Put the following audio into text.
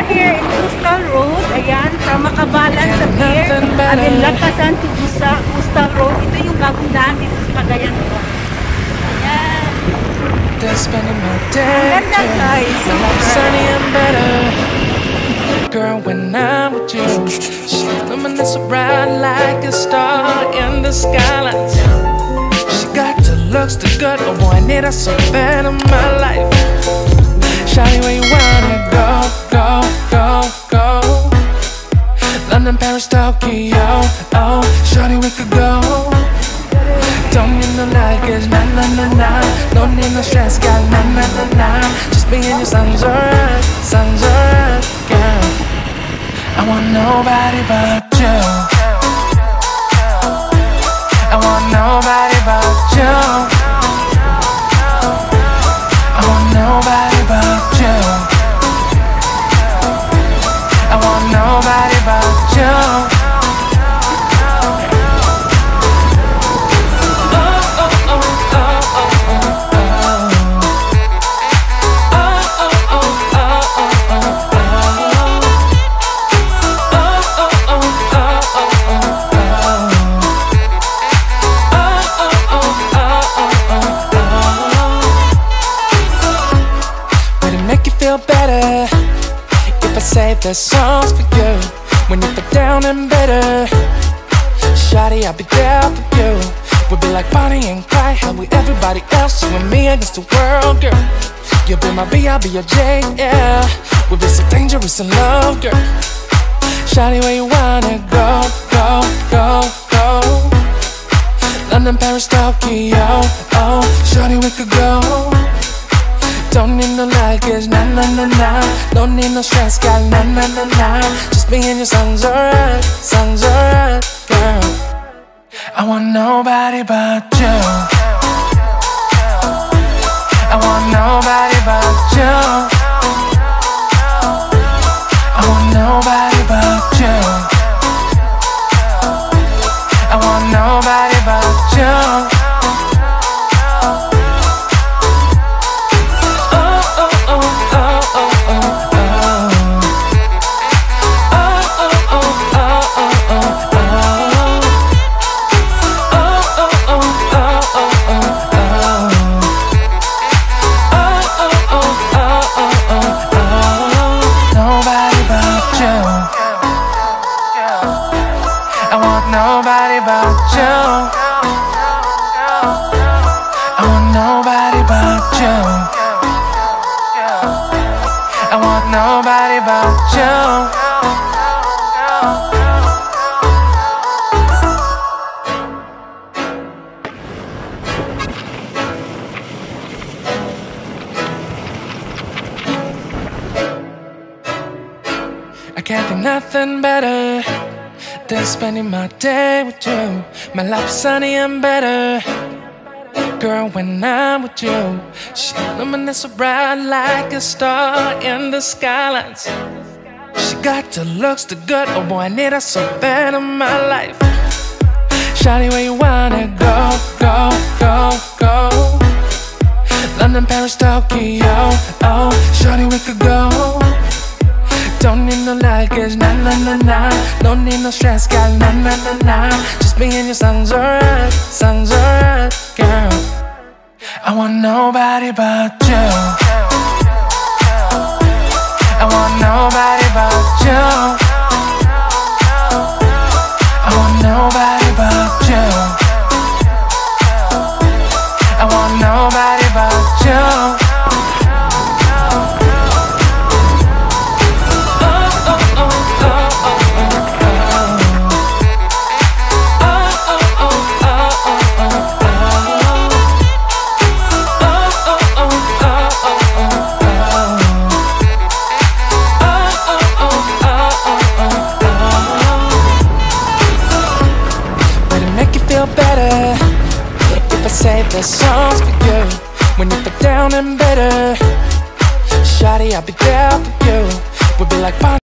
here in Coastal Road. Ayan, from Makabalan sa pier. And then Lakasan to Coastal Road. Ito yung bagong daan dito sa Cagayan de Oro. Ayan. Ang ganda guys. Sunny and better. Girl, when I'm with you, she luminous so bright like a star in the sky. She got the looks, the good, oh boy, I need her so bad in my life. Shawty, where you wanna go, go, go, go? London, Paris, Tokyo, oh, shawty, we could go. Don't need no luggage, nah, nah, nah, nah. Don't need no stress, got nah, nah, nah, nah. Just be in your sun's alright, girl. I want nobody but you. I want nobody but you. I want nobody but you. I want nobody but you. Feel better if I say the songs for you. When you feel down and bitter, shawty, I'll be there for you. We'll be like Bonnie and Clyde, how we everybody else, you and me against the world, girl. You'll be my B, I'll be your J, yeah. We'll be so dangerous in love, girl. Shawty, where you wanna go, go, go, go? London, Paris, Tokyo, oh, shawty, we could go. Don't need no luggage, nah, nah, nah, nah. Don't need no stress, got nah, nah, nah, nah. Just be in your sun's alright, girl. I want nobody but you. I want nobody but you. I want nobody but you. I want nobody but you. Nobody but you. I want nobody but you. I want nobody but you. I can't think nothing better than spending my day with you. My life's sunny and better. Girl, when I'm with you, she luminous so bright like a star in the skylines. She got the looks, the good, oh boy, I need her so bad in my life. Shawty, where you wanna go, go, go, go? London, Paris, Tokyo, oh, shawty, we could go. Don't need no luggage, nah, nah, nah, nah. Don't need no stress, got nah, nah, nah, nah. Just be in your sun's alright, girl. I want nobody but you. I want nobody but you. I want nobody but you. I want nobody but you. Better if I say the songs for you. When you feel down and bitter, shawty, I'll be there for you. We'll be like